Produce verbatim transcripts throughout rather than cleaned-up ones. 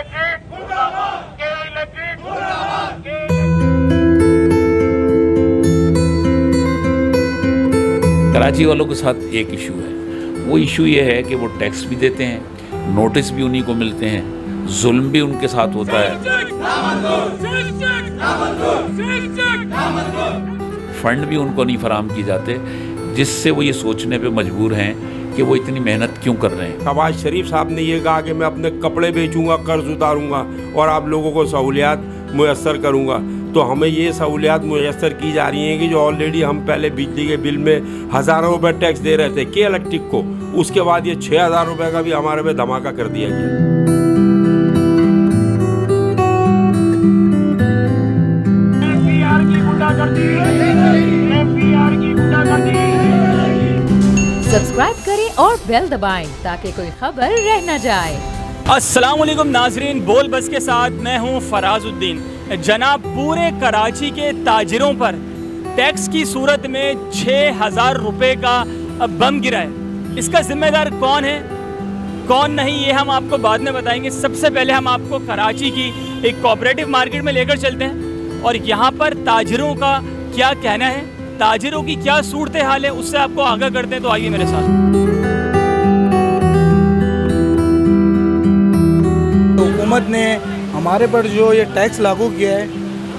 कराची वालों के साथ एक इशू है, वो इशू ये है कि वो टैक्स भी देते हैं, नोटिस भी उन्हीं को मिलते हैं, जुल्म भी उनके साथ होता है, फंड भी उनको नहीं फराहम किए जाते, जिससे वो ये सोचने पे मजबूर हैं कि वो इतनी मेहनत क्यों कर रहे हैं। नवाज शरीफ साहब ने ये कहा कि मैं अपने कपड़े बेचूंगा, कर्ज उतारूंगा और आप लोगों को सहूलियात मुयस्सर करूंगा, तो हमें ये सहूलियात मुयस्सर की जा रही हैं कि जो ऑलरेडी हम पहले बिजली के बिल में हज़ारों रुपए टैक्स दे रहे थे के इलेक्ट्रिक को, उसके बाद ये छः हज़ार रुपये का भी हमारे पे धमाका कर दिया गया। सब्सक्राइब करें और बेल दबाएं ताकि कोई खबर रह न जाए। अस्सलाम वालेकुम नाजरीन, बोल बस के साथ मैं हूं फराजुद्दीन। जनाब, पूरे कराची के ताजिरों पर टैक्स की सूरत में छः हज़ार रुपये का बम गिरा है। इसका जिम्मेदार कौन है कौन नहीं, ये हम आपको बाद में बताएंगे। सबसे पहले हम आपको कराची की एक कोऑपरेटिव मार्केट में लेकर चलते हैं और यहाँ पर ताजिरों का क्या कहना है, ताजिरों की क्या सूरत हाल है, उससे आपको आगाह करते हैं। तो आइए मेरे साथ। हुकूमत ने हमारे पर जो ये टैक्स लागू किया है,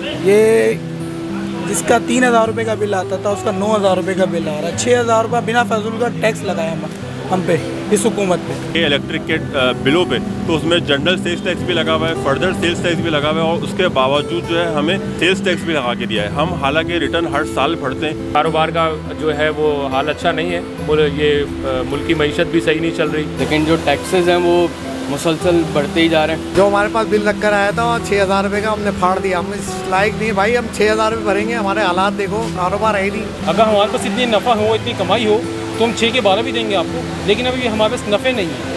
ये जिसका तीन हज़ार रुपये का बिल आता था उसका नौ हज़ार रुपये का बिल आ रहा है। छः हज़ार रुपये बिना फजूल का टैक्स लगाया हम हम पे इस हुकूमत पे। इलेक्ट्रिक के बिलों पे तो उसमें जनरल सेल्स टैक्स भी लगा हुआ है, फर्दर सेल्स टैक्स भी लगा हुआ है और उसके बावजूद जो है हमें सेल्स टैक्स भी लगा के दिया है। हम हालांकि रिटर्न हर साल भरते हैं। कारोबार का जो है वो हाल अच्छा नहीं है, ये मुल्क की मईशत भी सही नहीं चल रही, लेकिन जो टैक्सेस हैं वो मुसलसल बढ़ते ही जा रहे हैं। जो हमारे पास बिल लग कर आया था और छः हज़ार रुपये का हमने फाड़ दिया। हम इस लायक नहीं भाई, हम छः हज़ार रुपये भरेंगे, हमारे हालात देखो, कारोबार है ही नहीं। अगर हमारे पास इतनी नफ़ा हो, इतनी कमाई हो तो हम छः के बारह भी देंगे आपको, लेकिन अभी हमारे पास नफ़े नहीं है,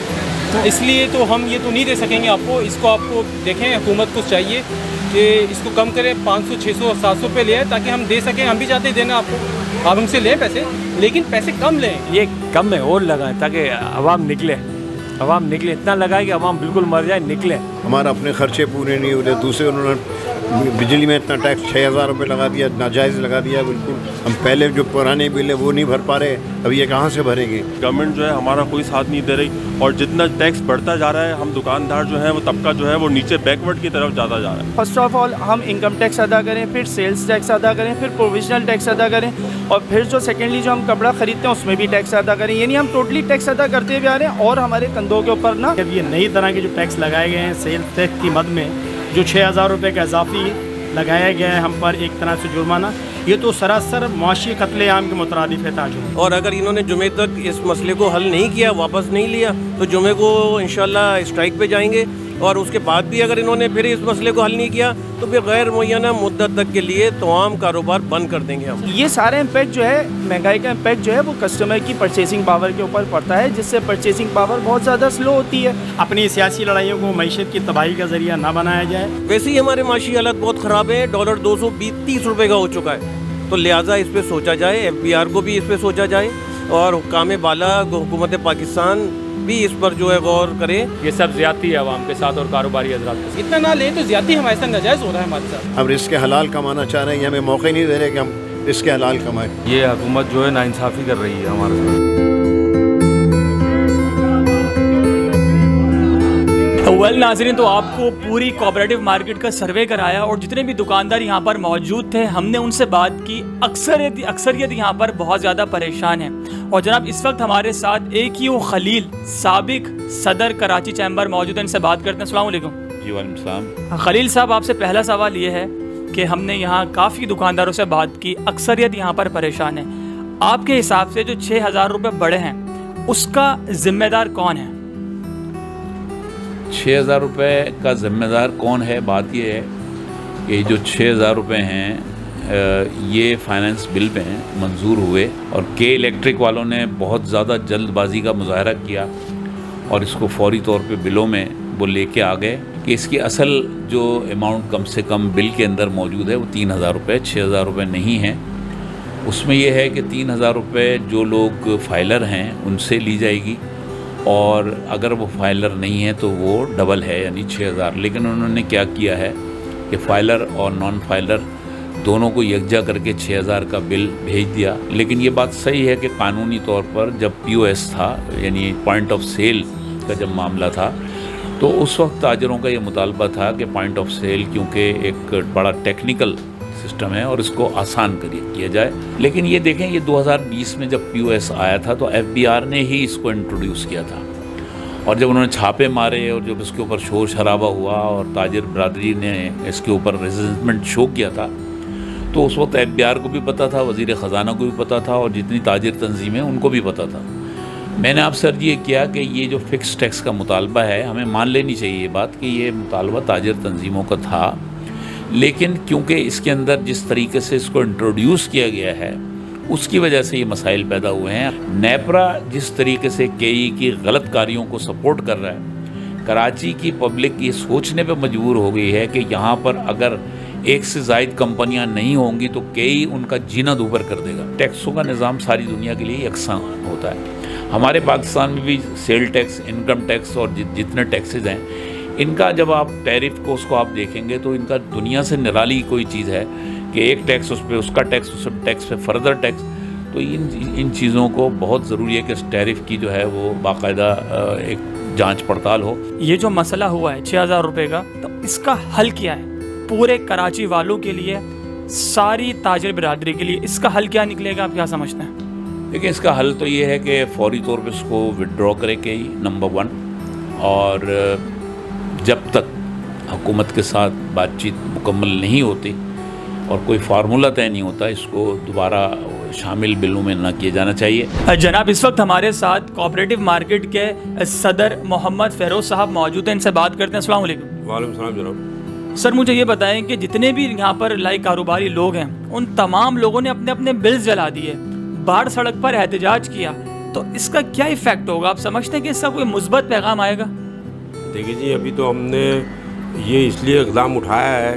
तो इसलिए तो हम ये तो नहीं दे सकेंगे आपको। इसको आपको देखें, हुकूमत को चाहिए कि इसको कम करें, पाँच सौ छः सौ सात सौ रुपये ले ताकि हम दे सकें। हम भी चाहते हैं देना आपको, आप हमसे लें पैसे, लेकिन पैसे कम लें। ये कम में और लगाएं ताकि आवाम निकले, आवाम निकले, इतना लगाए कि आवाम बिल्कुल मर जाए, निकले। हमारा अपने खर्चे पूरे नहीं होते, दूसरे उन्होंने बिजली में इतना टैक्स छः हज़ार रुपये लगा दिया, नाजायज़ लगा दिया बिल्कुल। हम पहले जो पुराने बिल है वो नहीं भर पा रहे, अब ये कहाँ से भरेंगे। गवर्नमेंट जो है हमारा कोई साथ नहीं दे रही और जितना टैक्स बढ़ता जा रहा है, हम दुकानदार जो है वो तबका जो है वो नीचे बैकवर्ड की तरफ ज़्यादा जा रहा है। फर्स्ट ऑफ ऑल हम इनकम टैक्स अदा करें, फिर सेल्स टैक्स अदा करें, फिर प्रोविजनल टैक्स अदा करें और फिर जो सेकेंडली जो हम कपड़ा खरीदते हैं उसमें भी टैक्स अदा करें। यानी हम टोटली टैक्स अदा करते हुए आ रहे हैं और हमारे कंधों के ऊपर ना जब ये नई तरह के जो टैक्स लगाए गए हैं, सेल्स टैक्स की मद में जो छः हज़ार रुपये का इजाफी लगाया गया है हम पर एक तरह से जुर्माना, ये तो सरासर मुआशी कत्लेआम के मुतरादिफ है ताजुब। और अगर इन्होंने जुमे तक इस मसले को हल नहीं किया, वापस नहीं लिया, तो जुमे को इंशाल्लाह स्ट्राइक पे जाएंगे और उसके बाद भी अगर इन्होंने फिर इस मसले को हल नहीं किया तो फिर गैर मुय्यना मुद्दत तक के लिए तमाम कारोबार बंद कर देंगे हम। ये सारे इम्पैक्ट जो है, महंगाई का इम्पैक्ट जो है वो कस्टमर की परचेसिंग पावर के ऊपर पड़ता है, जिससे परचेसिंग पावर बहुत ज़्यादा स्लो होती है। अपनी सियासी लड़ाइयों को मईशत की तबाही का जरिया ना बनाया जाए। वैसे ही हमारे माशी हालत बहुत ख़राब है, डॉलर दो सौ बीस तीस रुपये का हो चुका है, तो लिहाजा इस पर सोचा जाए, एफ बी आर को भी इस पर सोचा जाए और हुक्काम बाला हुकूमत पाकिस्तान भी इस पर जो है गौर करें। ये सब ज्यादती है आवाम के साथ और कारोबारी हजरात के साथ। इतना ना ले तो ज्यादती हमारे साथ नाजायज़ हो रहा है हमारे साथ। हम रिस्क हलाल कमाना चाह रहे हैं, हमें मौका ही नहीं दे रहे कि हम रिस्क हलाल कमाएं। ये हुकूमत जो है नाइंसाफ़ी कर रही है हमारे साथ। वेल नाज़रीन, तो आपको पूरी कोऑपरेटिव मार्केट का सर्वे कराया और जितने भी दुकानदार यहाँ पर मौजूद थे हमने उनसे बात की। अक्सरियत अक्सरियत यहाँ पर बहुत ज़्यादा परेशान है। और जनाब इस वक्त हमारे साथ एक ही वो खलील साबिक सदर कराची चैम्बर मौजूद है, इनसे बात करते हैं। अस्सलाम वालेकुम। जी वालेकुम सलाम। खलील साहब, आपसे पहला सवाल ये है कि हमने यहाँ काफ़ी दुकानदारों से बात की, अक्सरियत यहाँ पर परेशान है। आपके हिसाब से जो छः हज़ार रुपये बढ़े हैं उसका ज़िम्मेदार कौन है? छः हज़ार रुपये का ज़िम्मेदार कौन है, बात ये है कि जो छः हज़ार रुपये हैं ये फाइनेंस बिल पे हैं, मंजूर हुए और के इलेक्ट्रिक वालों ने बहुत ज़्यादा जल्दबाजी का मुजाहरा किया और इसको फौरी तौर पे बिलों में वो लेके आ गए कि इसकी असल जो अमाउंट कम से कम बिल के अंदर मौजूद है वो तीन हज़ार रुपये, छः हज़ार रुपये नहीं है। उसमें यह है कि तीन हज़ार रुपये जो लोग फाइलर हैं उनसे ली जाएगी और अगर वो फाइलर नहीं है तो वो डबल है यानी छः हज़ार। लेकिन उन्होंने क्या किया है कि फाइलर और नॉन फाइलर दोनों को यकजा करके छः हज़ार का बिल भेज दिया। लेकिन ये बात सही है कि कानूनी तौर पर जब पी ओ एस था यानी पॉइंट ऑफ सेल का जब मामला था तो उस वक्त ताजरों का ये मुतालबा था कि पॉइंट ऑफ सेल क्योंकि एक बड़ा टेक्निकल सिस्टम है और इसको आसान करिए किया जाए। लेकिन ये देखें ये दो हज़ार बीस में जब पी ओ एस आया था तो एफ बी आर ने ही इसको इंट्रोड्यूस किया था और जब उन्होंने छापे मारे और जब इसके ऊपर शोर शराबा हुआ और ताजिर बरादरी ने इसके ऊपर रेजिस्टेंट शो किया था तो उस वक्त एफ बी आर को भी पता था, वज़ीर ख़जाना को भी पता था और जितनी ताजिर तंजीमें उनको भी पता था। मैंने आपसे अर्ज़ ये किया कि ये जो फ़िक्स टैक्स का मुतालबा है हमें मान लेनी चाहिए ये बात कि ये मुतालबा ताजिर तंजीमों का था, लेकिन क्योंकि इसके अंदर जिस तरीके से इसको इंट्रोड्यूस किया गया है उसकी वजह से ये मसाइल पैदा हुए हैं। नेपरा जिस तरीके से के ई की गलत कारियों को सपोर्ट कर रहा है, कराची की पब्लिक ये सोचने पर मजबूर हो गई है कि यहाँ पर अगर एक से ज़ायद कंपनियां नहीं होंगी तो कई उनका जीना दूभर कर देगा। टैक्सों का निज़ाम सारी दुनिया के लिए यकसां होता है। हमारे पाकिस्तान में भी सेल टैक्स, इनकम टैक्स और जि, जितने टैक्सेज हैं इनका जब आप टैरिफ को उसको आप देखेंगे तो इनका दुनिया से निराली कोई चीज़ है कि एक टैक्स उस पर, उसका टैक्स उस टैक्स पे फर्दर टैक्स। तो इन इन चीज़ों को बहुत ज़रूरी है कि इस टैरिफ की जो है वो बाकायदा एक जाँच पड़ताल हो। ये जो मसला हुआ है छः हज़ार रुपये का, तो इसका हल क्या है पूरे कराची वालों के लिए, सारी ताजिर बिरादरी के लिए? इसका हल क्या निकलेगा, आप क्या समझते हैं? देखिए इसका हल तो ये है कि फौरी तौर पे इसको विड्रॉ करे के ही नंबर वन, और जब तक हुकूमत के साथ बातचीत मुकम्मल नहीं होती और कोई फार्मूला तय नहीं होता इसको दोबारा शामिल बिलों में न किया जाना चाहिए। जनाब इस वक्त हमारे साथ कोऑपरेटिव मार्केट के सदर मोहम्मद फ़ेरोज़ साहब मौजूद हैं, इनसे बात करते हैं। अस्सलाम वालेकुम। वालेकुम सलाम जनाब। सर मुझे ये बताएं कि जितने भी यहाँ पर लाइक कारोबारी लोग हैं उन तमाम लोगों ने अपने अपने बिल्स जला दिए, बाहर सड़क पर एहतजाज किया, तो इसका क्या इफ़ेक्ट होगा? आप समझते हैं कि इसका कोई मुस्बत पैगाम आएगा? देखिए जी, अभी तो हमने ये इसलिए इक़दाम उठाया है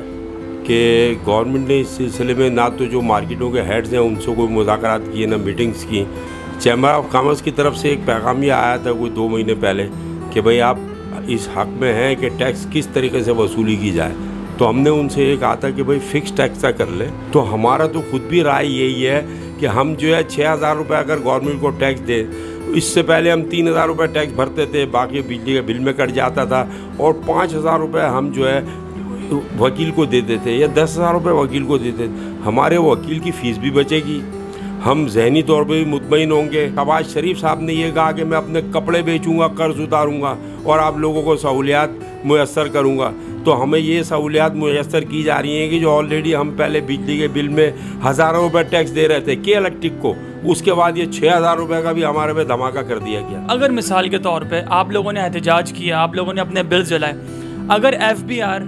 कि गवर्नमेंट ने इस सिलसिले में ना तो जो मार्केटों के हेड्स हैं उनसे कोई मुज़ाकरात किए, ना मीटिंग्स की। चैम्बर ऑफ कॉमर्स की तरफ से एक पैगाम ये आया था कोई दो महीने पहले कि भाई आप इस हक़ में है कि टैक्स किस तरीके से वसूली की जाए। तो हमने उनसे ये कहा था कि भाई फ़िक्स टैक्स का कर ले। तो हमारा तो खुद भी राय यही है कि हम जो है छः हज़ार रुपये अगर गवर्नमेंट को टैक्स दे, इससे पहले हम तीन हज़ार रुपये टैक्स भरते थे, बाकी बिजली के बिल में कट जाता था, और पाँच हज़ार रुपये हम जो है वकील को देते थे या दस हज़ार रुपये वकील को देते थे। हमारे वकील की फ़ीस भी बचेगी, हम जहनी तौर पे भी मुतमईन होंगे। शहबाज शरीफ साहब ने ये कहा कि मैं अपने कपड़े बेचूंगा, कर्ज उतारूंगा और आप लोगों को सहूलियात मुयस्सर करूंगा। तो हमें ये सहूलियात मुयस्सर की जा रही हैं कि जो ऑलरेडी हम पहले बिजली के बिल में हज़ारों रुपये टैक्स दे रहे थे के इलेक्ट्रिक को, उसके बाद ये छः हज़ार रुपये का भी हमारे पे धमाका कर दिया गया। अगर मिसाल के तौर पर आप लोगों ने एहतजाज किया, आप लोगों ने अपने बिल जलाए, अगर एफ बी आर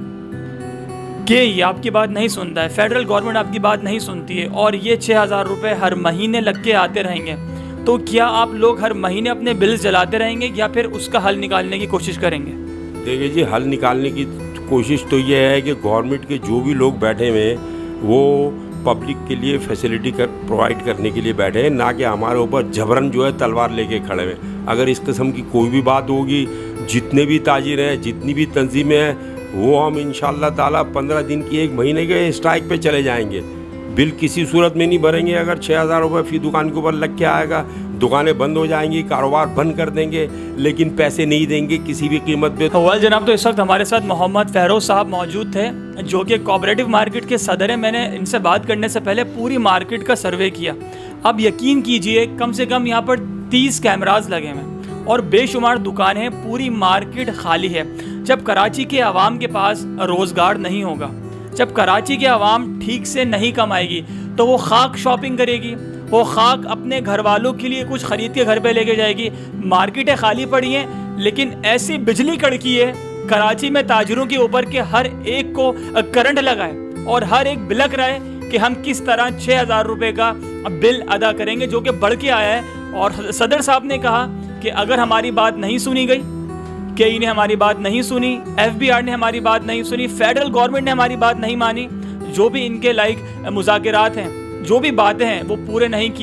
के ये आपकी बात नहीं सुनता है, फेडरल गवर्नमेंट आपकी बात नहीं सुनती है और ये छः हज़ार रुपये हर महीने लग के आते रहेंगे, तो क्या आप लोग हर महीने अपने बिल्स जलाते रहेंगे या फिर उसका हल निकालने की कोशिश करेंगे? देखिए जी, हल निकालने की कोशिश तो ये है कि गवर्नमेंट के जो भी लोग बैठे हुए हैं वो पब्लिक के लिए फैसिलिटी कर प्रोवाइड करने के लिए बैठे हैं, ना कि हमारे ऊपर जबरन जो है तलवार लेके खड़े हुए। अगर इस किस्म की कोई भी बात होगी, जितने भी ताजिर हैं, जितनी भी तंजीमें हैं, वो हम इंशाअल्लाह ताला पंद्रह दिन की, एक महीने के स्ट्राइक पे चले जाएंगे। बिल किसी सूरत में नहीं भरेंगे। अगर छः हज़ार रुपये फी दुकान के ऊपर लग के आएगा, दुकानें बंद हो जाएंगी, कारोबार बंद कर देंगे, लेकिन पैसे नहीं देंगे किसी भी कीमत पे। तो वेल जनाब, तो इस वक्त हमारे साथ मोहम्मद फ़ेरोज़ साहब मौजूद थे जो कि कोऑपरेटिव मार्केट के सदर हैं। मैंने इनसे बात करने से पहले पूरी मार्केट का सर्वे किया। अब यकीन कीजिए कम से कम यहाँ पर तीस कैमराज लगे हुए हैं और बेशुमार दुकानें हैं, पूरी मार्केट खाली है। जब कराची के आवाम के पास रोज़गार नहीं होगा, जब कराची के आवाम ठीक से नहीं कमाएगी, तो वो खाक शॉपिंग करेगी, वो खाक अपने घर वालों के लिए कुछ ख़रीद के घर पे लेके जाएगी। मार्केटें खाली पड़ी हैं, लेकिन ऐसी बिजली कड़की है कराची में ताजिरों के ऊपर के हर एक को करंट लगाए और हर एक बिलक रहा है कि हम किस तरह छः हज़ार रुपये का बिल अदा करेंगे, जो कि बढ़ के आया है। और सदर साहब ने कहा कि अगर हमारी बात नहीं सुनी गई, के ई ने हमारी बात नहीं सुनी, एफ बी आर ने हमारी बात नहीं सुनी, फेडरल गवर्नमेंट ने हमारी बात नहीं मानी, जो भी इनके लाइक मुज़ाकरात हैं, जो भी बातें हैं वो पूरे नहीं किए,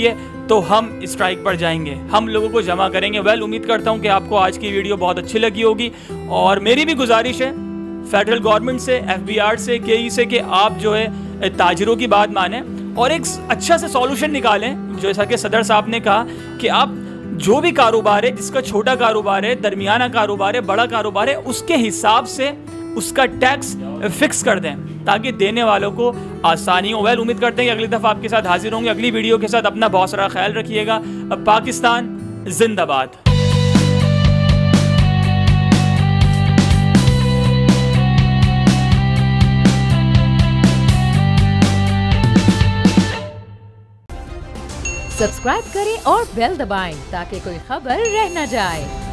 तो हम स्ट्राइक पर जाएंगे, हम लोगों को जमा करेंगे। वेल, उम्मीद करता हूं कि आपको आज की वीडियो बहुत अच्छी लगी होगी और मेरी भी गुजारिश है फेडरल गवर्नमेंट से, एफ बी आर से, के ई से कि आप जो है ताजिरों की बात माने और एक अच्छा से सॉल्यूशन निकालें। जैसा कि सदर साहब ने कहा कि आप जो भी कारोबार है, जिसका छोटा कारोबार है, दरमियाना कारोबार है, बड़ा कारोबार है, उसके हिसाब से उसका टैक्स फिक्स कर दें ताकि देने वालों को आसानी हो। वेल, उम्मीद करते हैं कि अगली दफ़ा आपके साथ हाजिर होंगे अगली वीडियो के साथ। अपना बहुत सारा ख्याल रखिएगा। पाकिस्तान जिंदाबाद। सब्सक्राइब करें और बेल दबाएं ताकि कोई खबर रह न जाए।